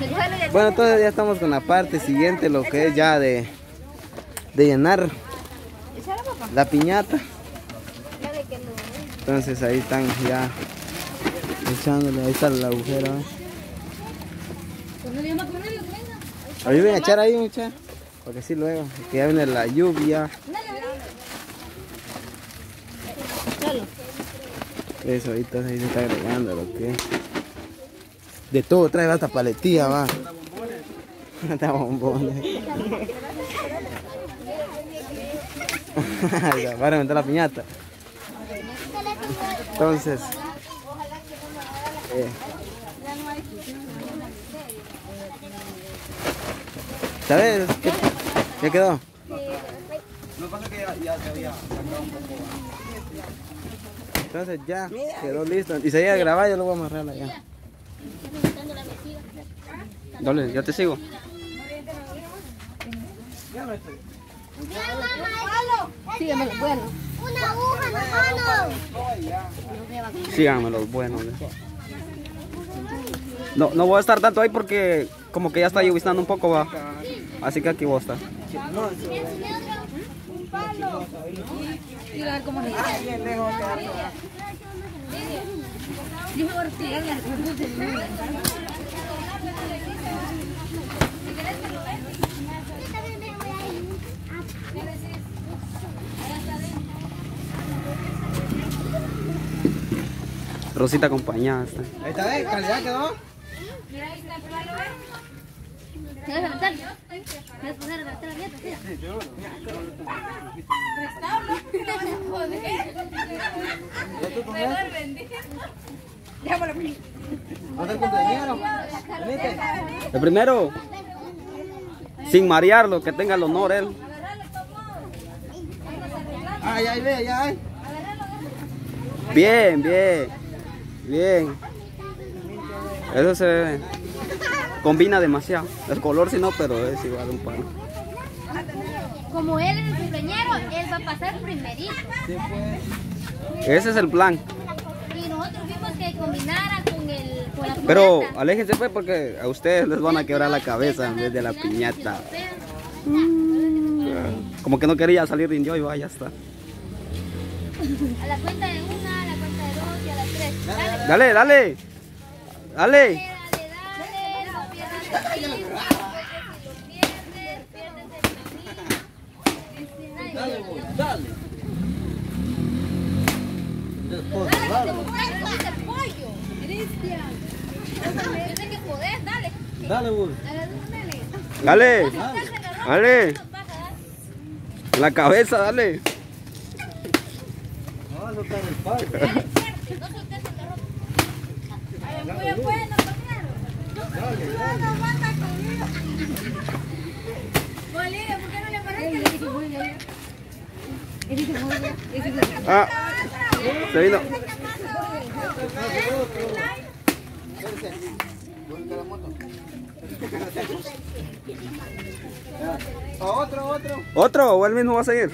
Bueno, entonces ya estamos con la parte siguiente, lo que es ya de llenar la piñata. Entonces ahí están ya echándole, ahí está el agujero. Ahí ven a echar ahí, mucha, porque sí luego, que ya viene la lluvia. Eso, ahorita ahí se está agregando lo que es. De todo, trae hasta paletilla, va. Hasta bombones. Para meter la piñata. Entonces, ¿sabes qué quedó? No pasa que ya se había sacado un poco. Entonces ya quedó listo. Y se iba a grabar, yo lo voy a amarrar allá. Dale, ya te sigo. Síganme los buenos. Una aguja en la mano. Síganme los buenos. No voy a estar tanto ahí porque como que ya está lloviznando un poco, va. Así que aquí voy a estar. Un palo. Y a ver cómo le Rosita acompañada está. Ahí está, calidad quedó. Mira, ahí está el palo, ¿Te vas a levantar? ¿Te vas a poner a levantar la dieta? Restauro, no vas a poder. Mejor vendí. Ya por aquí. ¿Dónde el cumpleañero? El primero, sin marearlo, que tenga el honor él. Ay, ahí ve, ya hay. Bien, bien, bien. Eso se combina demasiado. El color sí no, pero es igual un palo. Como él es el cumpleañero, él va a pasar primerito. Ese es el plan. Y nosotros vimos que combinara con la Pero piñata. aléjense pues porque a ustedes les van a quebrar la cabeza en vez de la piñata. Como que no quería salir rindió y va, ya está. A la cuenta de una, a la cuenta de dos y a las tres. Dale, dale. Dale. Dale, no pierdas el piso. Si lo pierdes, pierdes el camino. Dale, Dale. dale, te pollo, Cristian. Yo sé que podés, dale. Dale, Bull. Dale. Dale. La cabeza, dale. No, no está en el palo. No soltes el garrote. Muy bueno, compañero. No manda conmigo. Bolivia, ¿por qué no le parece? Ah, se vino. ¿Otro o él mismo va a seguir?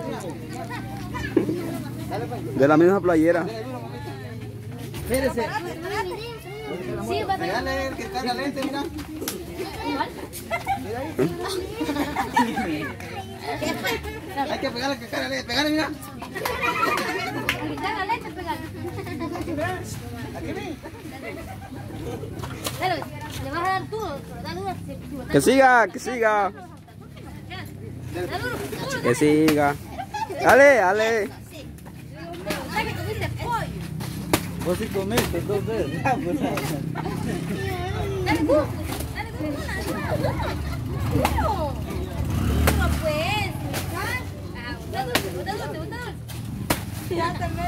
De la misma playera. Espérese. Sí, va a Dale el que está caliente, mira. Hay que pegarle que caliente. Pegale, mira. quitar la leche, pegale. Aquí ven. Dale, le vas a dar tú, dale una. Que siga, que siga. Que siga. Dale, dale. Dale, comiste pollo. Vos sí comiste 2 veces. Dale, tú. Dale, tú. No, pues. Está dulce, está dulce, está dulce. Ya te me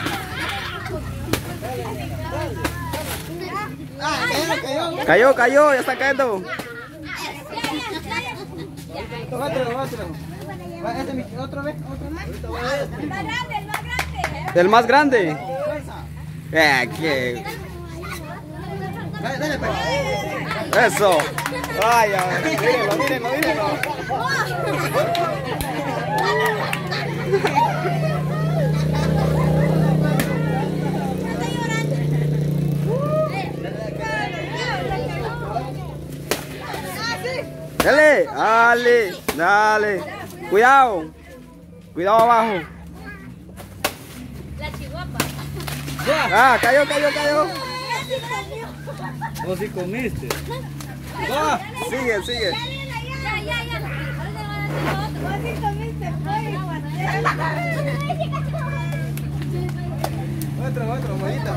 Cayó, cayó, ya está cayendo. Otro. Este es otro vez, otro más. El más grande, el más grande. Del más grande. ¿Qué? Dale, pues. Eso. Vaya, mírenlo. Dale, dale, dale. Cuidado. Cuidado abajo. La chihuahua. Ah, cayó. ¿Vos sí comiste? Sigue. Ya. Ahora le van a hacer otro. Vos sí comiste pollo, Otro, bonita.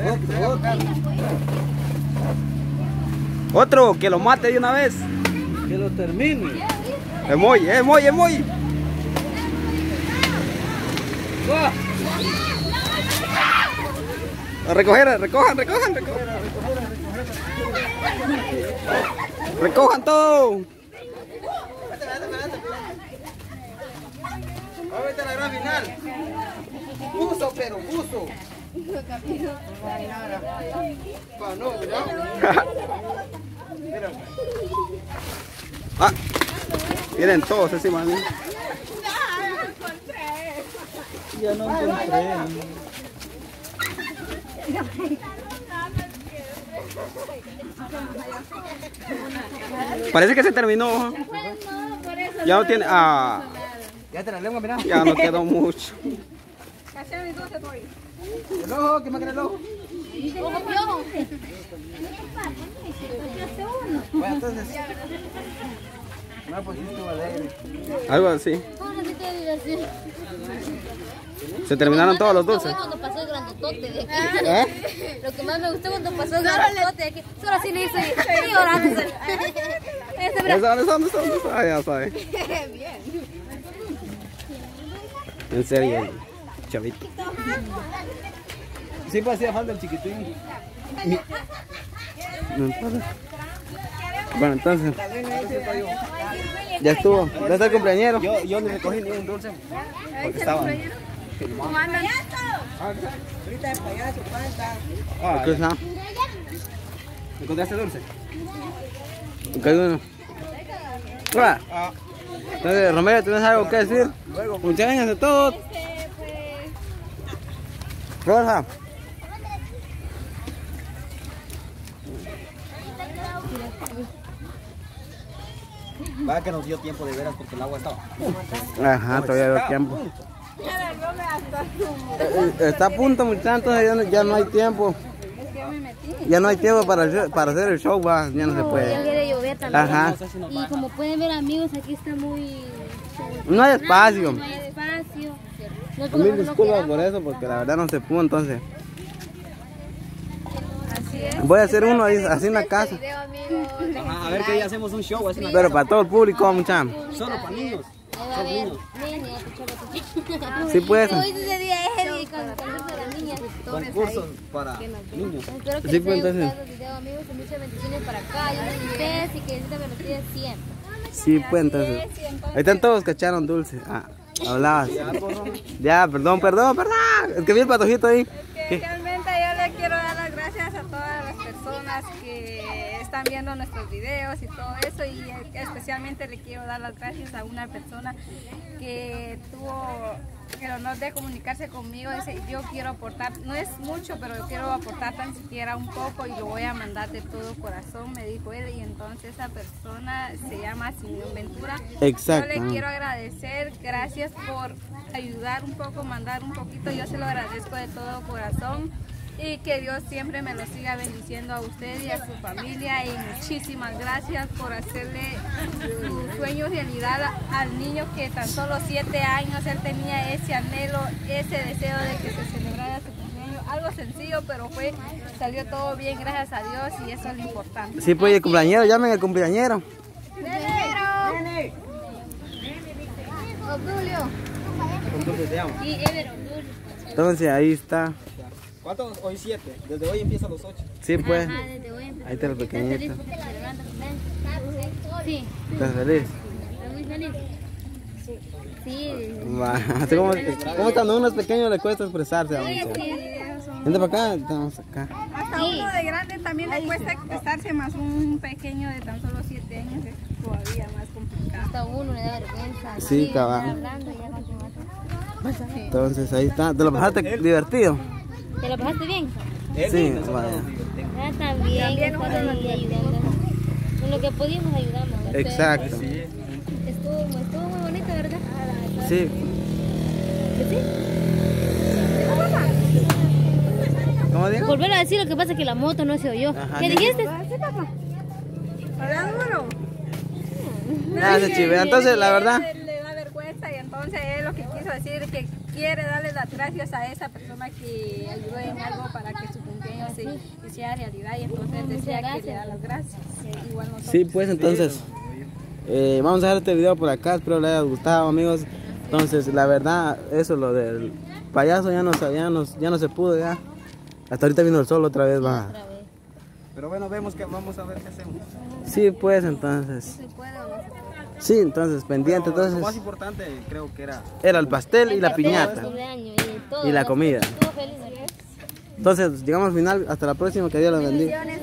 Otro, que lo mate de una vez. Que lo termine. Emoy. A recojan. Recojan todo. Ahorita la gran final. Buzo. No, cuidado. Ah, miren todos encima de mí. Ya no encontré. Parece que se terminó. Ya no tiene. Ah, Ya te la lengua, mira. ya no quedó mucho. El ojo, ¿qué más quiere el ojo? Ojo piojo. Bueno, entonces. No, pues sí estuvo alegre. Algo así. ¿Cómo se te diversión? Se terminaron todos los dulces. Cuando pasó el grandotote de aquí. ¿Eh? Lo que más me gustó cuando pasó el grandotote de aquí. Solo así le hice y llorando. ¿Dónde está? Ah, ya sabe. En serio, chavito. Sí, pues hacía falta el chiquitín. No importa. Bueno, entonces. Ya estuvo. ¿Dónde está el cumpleañero? Yo ni recogí ni un dulce. Porque estaban. ¿Cómo andan? Ahorita el payaso, falta. ¿Qué está? ¿Encontraste dulce? ¿Qué hay uno? Hola. Entonces, Romero, ¿tienes algo que decir? Muchas gracias a todos. Rosa. Va que nos dio tiempo de veras porque el agua estaba. Ajá, todavía hay tiempo. Está a punto, muchachos, entonces ya no hay tiempo. Ya no hay tiempo para hacer el show, va, ya no se Ya puede. quiere llover también. Ajá. Y como pueden ver, amigos, aquí está muy... No hay espacio. No hay espacio. No Mil podemos disculpas por eso, porque la verdad no se pudo, entonces. Así es. Voy a hacer uno ahí, así en la casa. Video, amigos. Ajá, a ver que ya hacemos un show así. Pero para todo el público, muchachos. Solo para niños. Ahí va a ver. Niña, tu chavo. Sí puede. Hoy ese día es el concurso de las niñas. Concursos para niños. Espero que Sí, les pues, haya entonces. gustado el video, amigos, y muchas bendiciones para acá. Yo les ustedes y que Diosita me los cuide siempre. Sí, pues entonces. Ahí están todos, cacharon dulce. Ah, hablabas. Ya, perdón. Es que vi el patojito ahí. Realmente yo le quiero dar las gracias a todas las personas que están viendo nuestros videos y todo eso, y especialmente le quiero dar las gracias a una persona que tuvo el honor de comunicarse conmigo. Dice, yo quiero aportar, no es mucho, pero yo quiero aportar tan siquiera un poco y lo voy a mandar de todo corazón, me dijo él, y entonces esa persona se llama Simeón Ventura. Exacto. Yo le quiero agradecer, gracias por ayudar un poco, mandar un poquito, yo se lo agradezco de todo corazón, y que Dios siempre me lo siga bendiciendo a usted y a su familia, y muchísimas gracias por hacerle su sueño realidad al niño que tan solo 7 años, él tenía ese anhelo, ese deseo de que se celebrara su cumpleaños, algo sencillo, pero salió todo bien, gracias a Dios, y eso es lo importante. Sí, pues el cumpleañero, llamen al cumpleañero. Obdulio. Y Ever Obdulio. Entonces ahí está. ¿Cuántos? Hoy 7. Desde hoy empieza a los 8. Sí, pues. Ajá, desde hoy empezó. Ahí está el pequeñito. ¿Estás feliz porque celebrando cumpleaños? Sí. ¿Estás feliz? ¿Estás muy feliz? Sí. Va. Así como cuando a uno es pequeño le cuesta expresarse a uno. Vente para acá, estamos acá. Hasta uno de grande también le cuesta expresarse, más un pequeño de tan solo 7 años es todavía más complicado. Hasta uno le da vergüenza. Sí, cabal. Hablando ya con tu madre. Entonces ahí está. ¿Te lo pasaste divertido? ¿Te lo pasaste bien? Sí, vaya. Ah, está bien. Está ahí ayudando. En lo que pudimos ayudamos. Exacto. Estuvo muy bonito, ¿verdad? Sí. ¿Que sí? ¿Cómo digo? Volver a decir, lo que pasa es que la moto no se oyó. Ajá, ¿Qué digo. dijiste? ¿Verdad, duro? Gracias, Chivea. Entonces, la verdad, Le da vergüenza y entonces él lo que quiso decir es que quiere darle las gracias a esa persona que ayudó en algo para que su cumpleaños se hiciera realidad y entonces decía que le da las gracias. Igual nosotros. sí, pues entonces, vamos a dejar este video por acá. Espero les haya gustado, amigos. Entonces, la verdad, eso, lo del payaso ya no se pudo ya. Hasta ahorita vino el sol otra vez, va. Pero bueno, vamos a ver qué hacemos. Sí, pues entonces. ¿Se puede o no se puede? Sí, entonces, pendiente. Pero lo más Entonces, importante creo que era... era el pastel y la piñata. Cumpleaños y todo. Y la comida. Estuvo feliz, ¿verdad? Entonces, llegamos al final. Hasta la próxima. Que Dios los bendiga.